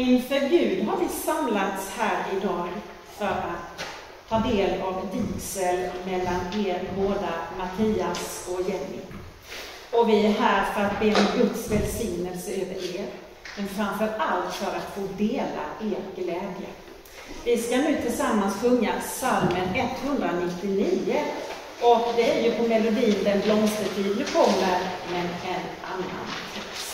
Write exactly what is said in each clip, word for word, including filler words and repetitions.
Inför Gud har vi samlats här idag för att ta del av vigsel mellan er båda, Mattias och Jenny. Och vi är här för att be om Guds välsignelse över er, men framför allt för att få dela er glädje. Vi ska nu tillsammans sjunga psalmen etthundranittionio, och det är ju på melodin Den blomstertid nu kommer, men en annan text.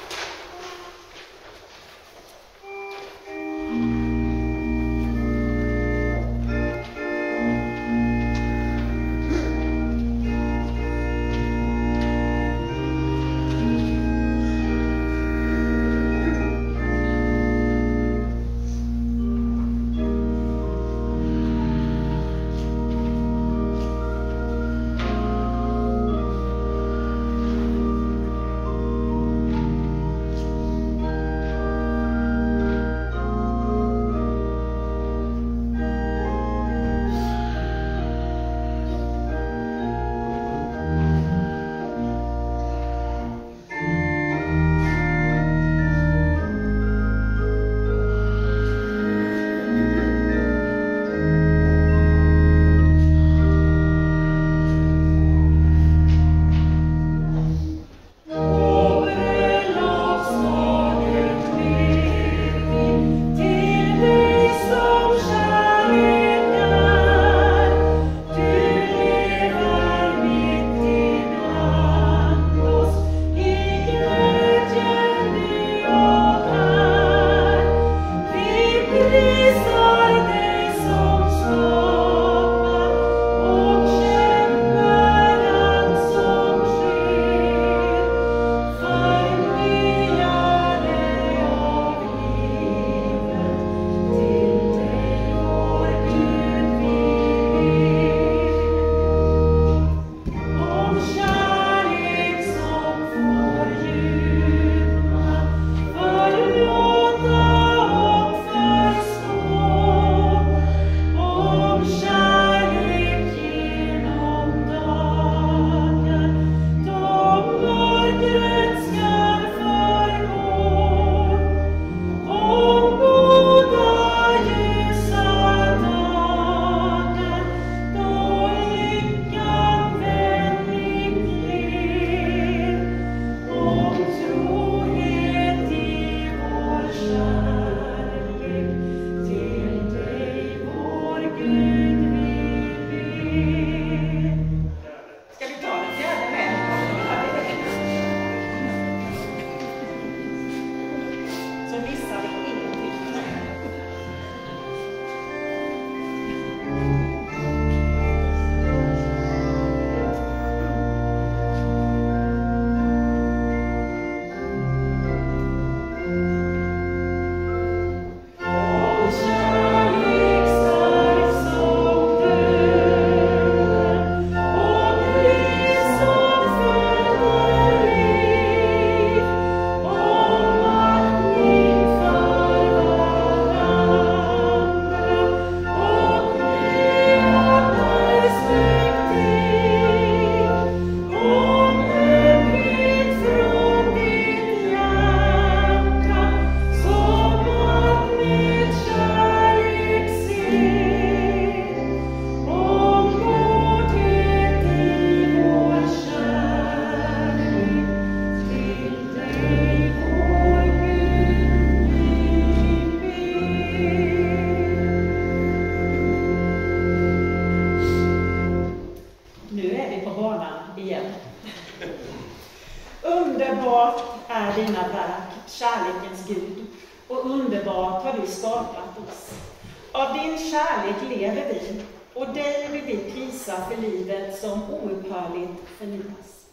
Underbart är dina verk, kärlekens Gud, och underbart har du skapat oss. Av din kärlek lever vi, och dig vill vi prisa för livet som oupphörligt förnyas.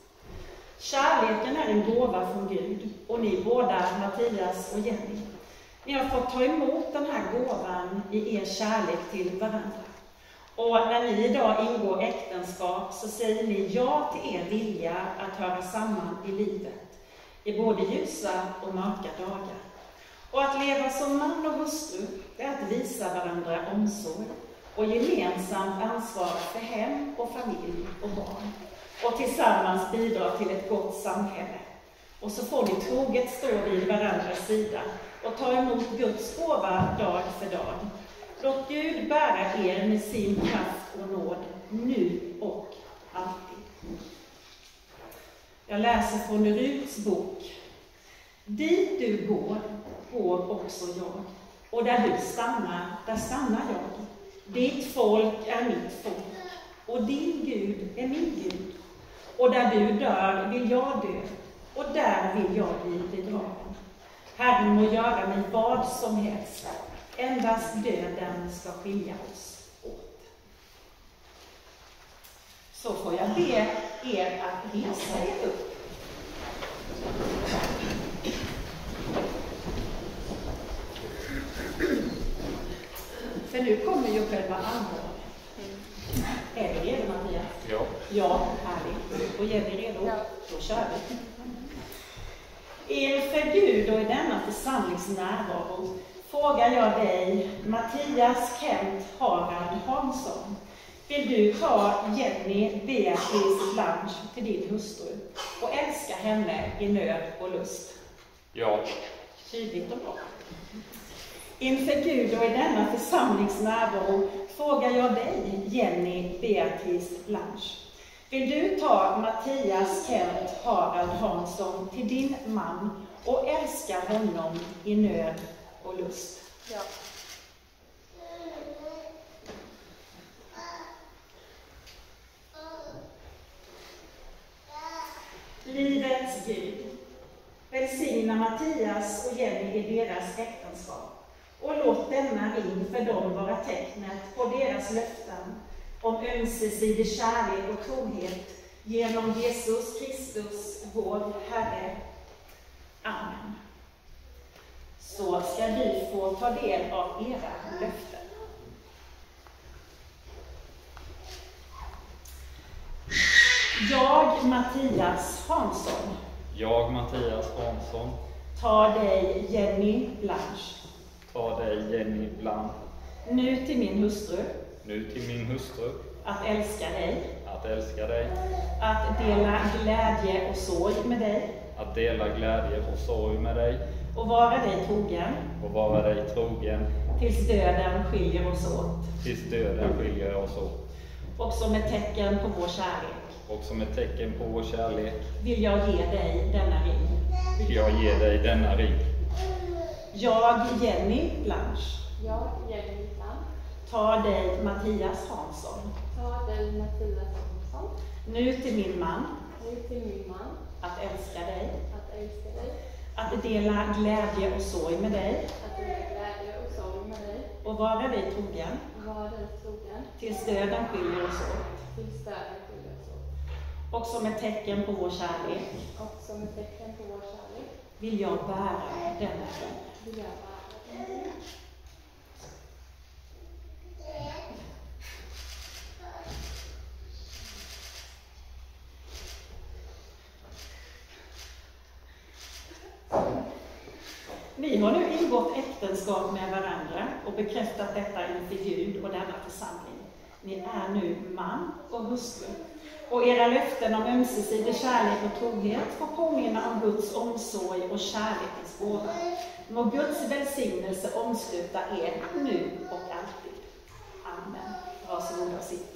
Kärleken är en gåva från Gud, och ni båda, Mattias och Jenny, ni har fått ta emot den här gåvan i er kärlek till varandra. Och när ni idag ingår äktenskap så säger ni ja till er vilja att höra samman i livet, i både ljusa och mörka dagar. Och att leva som man och hustru, det är att visa varandra omsorg och gemensamt ansvara för hem och familj och barn. Och tillsammans bidra till ett gott samhälle. Och så får ni troget stå vid varandras sida och ta emot Guds gåva dag för dag. Låt Gud bära er med sin kraft och nåd, nu och alltid. Jag läser från Ruts bok. Dit du går, går också jag. Och där du stannar, där stannar jag. Ditt folk är mitt folk. Och din Gud är min Gud. Och där du dör vill jag dö. Och där vill jag bli begraven. Herren må göra mig vad som helst. Endast döden ska skilja oss åt. Så får jag be er att resa er upp. För nu kommer ju själva andra. Är vi redo, Maria? Ja. Ja, härligt. Och är vi redo? Ja. Då kör vi. Inför Gud och i denna församlings närvaro frågar jag dig, Mattias Kent Harald Hansson. Vill du ta Jenny Beatrice Blanche till din hustru och älska henne i nöd och lust? Ja. Tydligt och bra. Inför Gud och i denna församlings närvaro frågar jag dig, Jenny Beatrice Blanche. Vill du ta Mattias Kent Harald Hansson till din man och älska honom i nöd och lust? Ja. Livets Gud, välsigna Mattias och Jenny i deras äktenskap. Och låt denna ring för dem vara tecknet på deras löften om ömsesidig kärlek och trohet genom Jesus Kristus, vår Herre. Amen. Så ska vi få ta del av era löften. Jag, Mattias Hansson. Jag, Mattias Hansson. Ta dig, Jenny Blanche. Ta dig, Jenny Blanche. Nu till min hustru. Nu till min hustru. Att älska dig. Att älska dig. Att dela glädje och sorg med dig. Att dela glädje och sorg med dig. Och vara dig trogen. Och vara dig trogen. Tills döden skiljer oss åt. Tills döden skiljer oss åt. Och som ett tecken på vår kärlek. Och som ett tecken på vår kärlek. Vill jag ge dig denna ring. Vill jag ge dig denna ring. Jag, Jenny Blanche. Jag, Jenny Blanche. Ta dig, Mattias Hansson. Ta dig, Mattias Hansson. Nu till min man. Nu till min man. Att älska dig. Att älska dig. Att dela glädje och sorg med dig. Att dela glädje och sorg med dig. Och vara dig trogen. Vara dig trogen. Tills döden skiljer oss åt. Tills döden skiljer oss åt. Och som ett tecken på vår kärlek. Och som ett tecken på vår kärlek. Vill jag bära denna ring. Vill jag bära denna ring. Vi har nu ingått äktenskap med varandra och bekräftat detta inför Gud och denna församling. Ni är nu man och hustru. Och era löften om ömsesidig kärlek och trohet får påminna om Guds omsorg och kärlekens gåva. Må Guds välsignelse omsluta er nu och alltid. Amen. Varsågoda och sitta.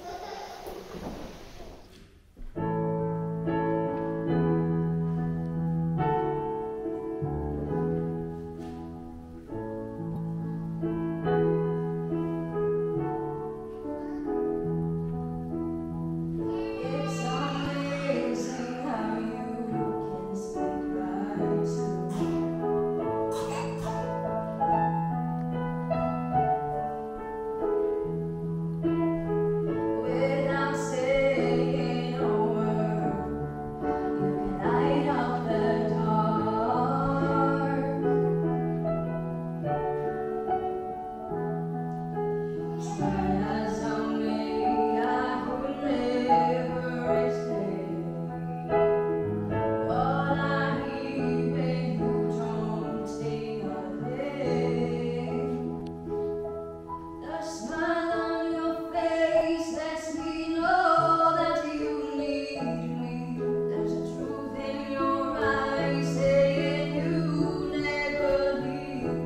You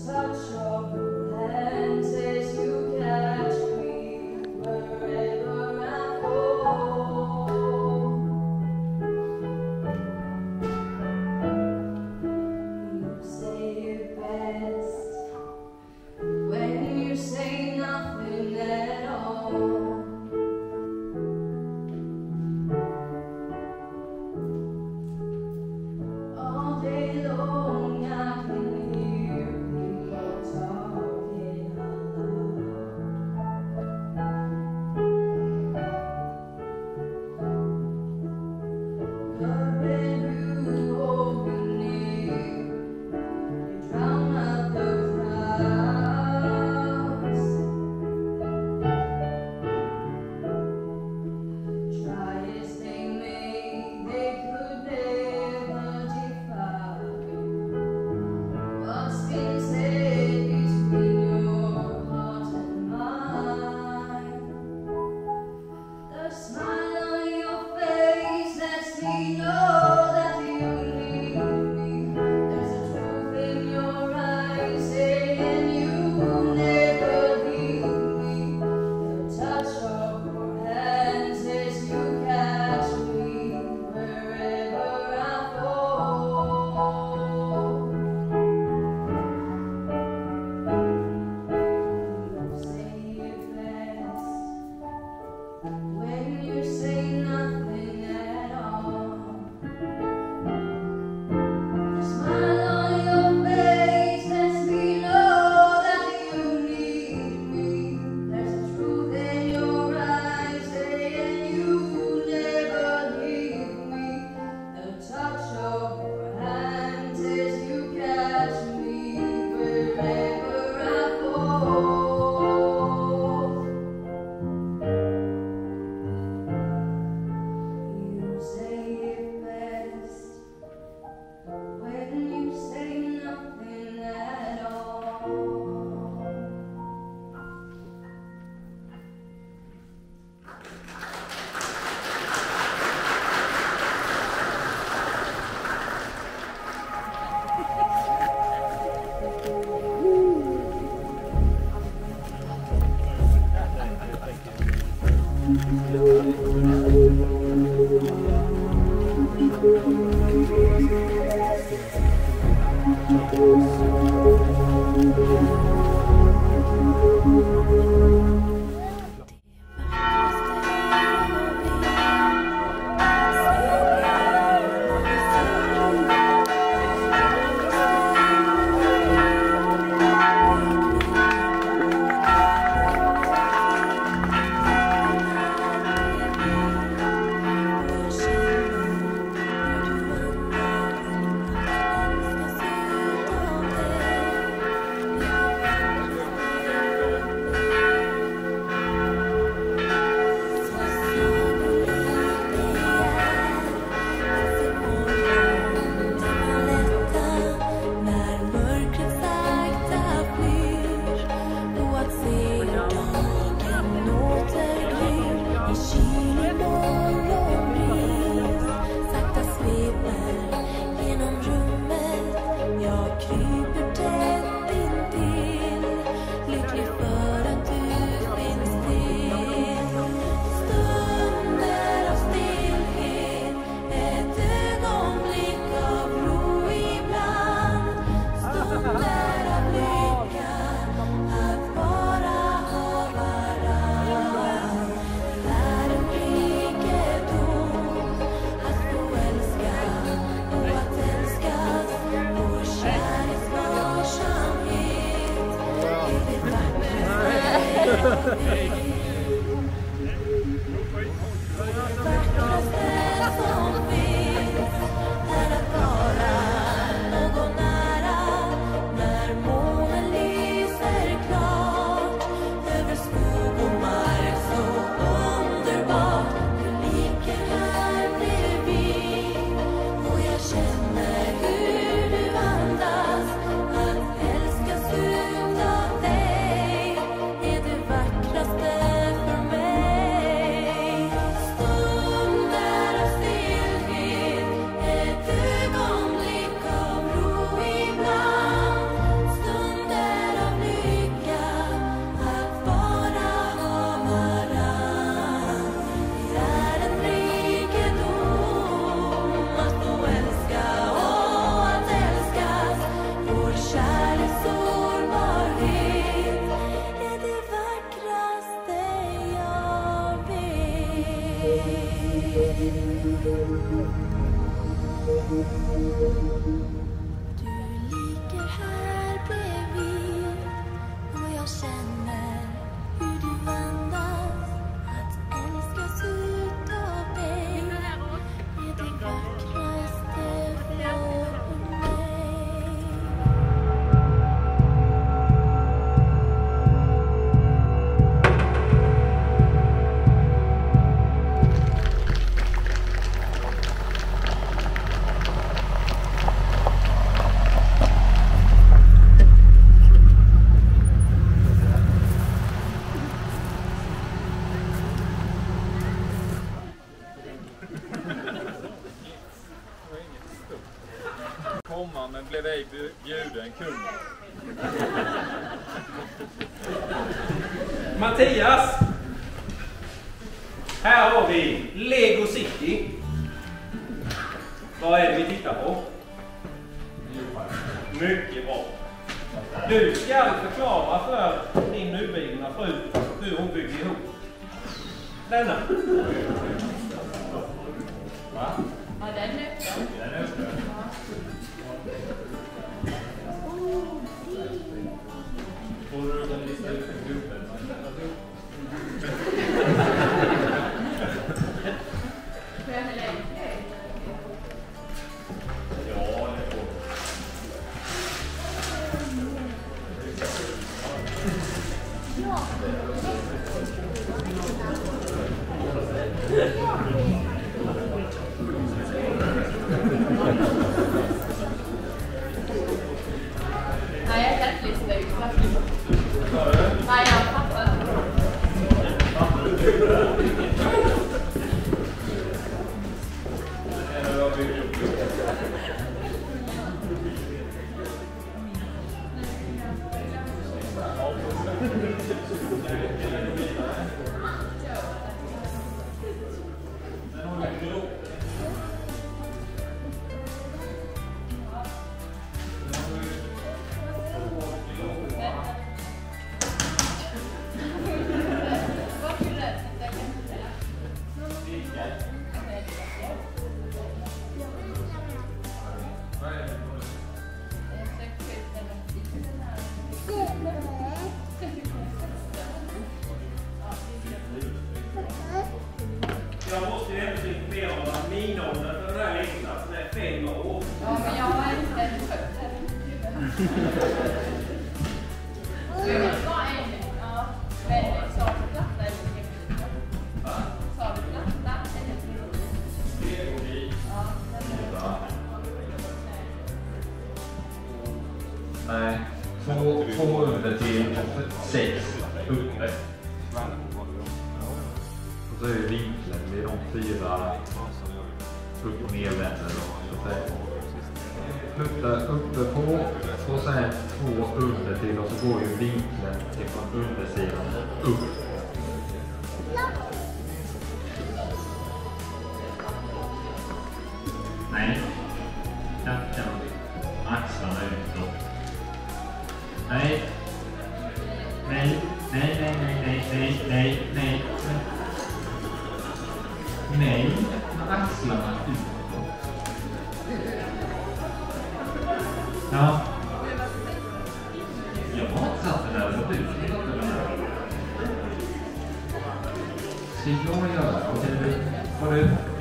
Är det vackraste Mattias! Här har vi Lego City. Vad är det vi tittar på? Mycket bra. Du ska förklara för din nyblivna fru hur hon bygger ihop denna. Va? Ja, den är öppen. Den är öppen. Får du en lista ut en gubbe? Får jag hälla in det? Ja, det får Nej, jag kan inte lista ut faktiskt. Nej, jag fattar. Jag måste ju ändå informera om att minåldern för den här lekplatsen är fem år. Ja, men jag har inte ens skött det. Du är bara en. Ja, men sa du platta eller teknik? Sa du platta eller teknik? Ja, Nej, två, två under till sex uppe. Och så är det vinkeln, det är de fyra upp- och nedvänder. Flytta uppe på och sen två under till och så går ju vinkeln från undersidan upp. Nej, knappt axlarna utåt. Nej. Nej, nej, nej, nej, nej, nej, nej, nej. Nej, med axlarna utåt. Ja. Jag har inte satt det där så du. Ska jag göra? Okej, har du...